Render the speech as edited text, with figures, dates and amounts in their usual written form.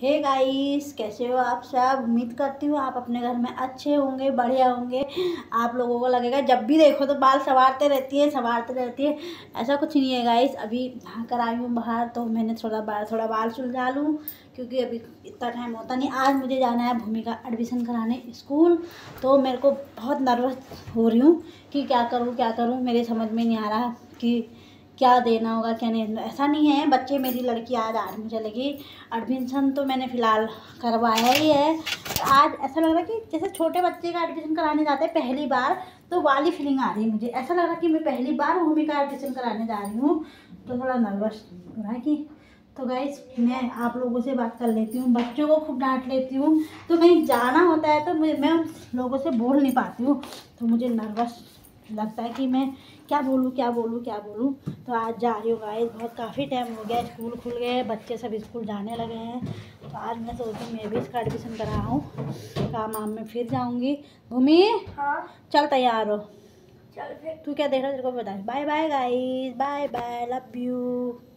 Hey guys, कैसे हो आप सब। उम्मीद करती हूँ आप अपने घर में अच्छे होंगे, बढ़िया होंगे। आप लोगों को लगेगा जब भी देखो तो बाल संवारते रहती है। ऐसा कुछ नहीं है गाइस। अभी नहा कर आई हूँ बाहर, तो मैंने थोड़ा बाल सुलझा लूँ, क्योंकि अभी इतना टाइम होता नहीं। आज मुझे जाना है भूमि का एडमिशन कराने स्कूल, तो मेरे को बहुत नर्वस हो रही हूँ कि क्या करूँ। मेरे समझ में नहीं आ रहा कि क्या देना होगा क्या नहीं। ऐसा नहीं है, बच्चे मेरी लड़की आज 8वीं चलेगी। एडमिशन तो मैंने फ़िलहाल करवाया ही है। आज ऐसा लग रहा है कि जैसे छोटे बच्चे का एडमिशन कराने जाते हैं पहली बार, तो वाली फीलिंग आ रही है मुझे। ऐसा लग रहा है कि मैं पहली बार भूमि का एडमिशन कराने जा रही हूँ, तो थोड़ा नर्वस हो रहा है कि। तो गाइस, मैं आप लोगों से बात कर लेती हूँ, बच्चों को खूब डांट लेती हूँ। तो कहीं जाना होता है तो मैं उन लोगों से बोल नहीं पाती हूँ, तो मुझे नर्वस लगता है कि मैं क्या बोलूँ। तो आज जा रही हूँ गाइस। बहुत काफ़ी टाइम हो गया, स्कूल खुल गए, बच्चे सब स्कूल जाने लगे हैं। तो आज मैं सोचती हूँ मैं भी इसका एडमिशन कराऊँ, काम में फिर जाऊँगी। भूमि, हाँ चल तैयार हो। चल फिर। तू क्या देख रहा है, तेरे को बता। Bye bye guys, bye bye, love you.